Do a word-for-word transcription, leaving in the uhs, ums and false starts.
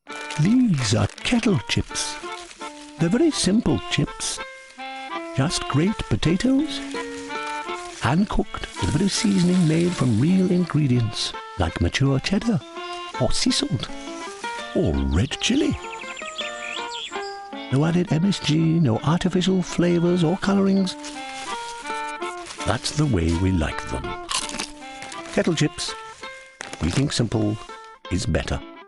These are Kettle chips. They're very simple chips. Just grate potatoes, hand-cooked with a bit of seasoning made from real ingredients like mature cheddar, or sea salt, or red chili. No added M S G, no artificial flavours or colourings. That's the way we like them. Kettle chips. We think simple is better.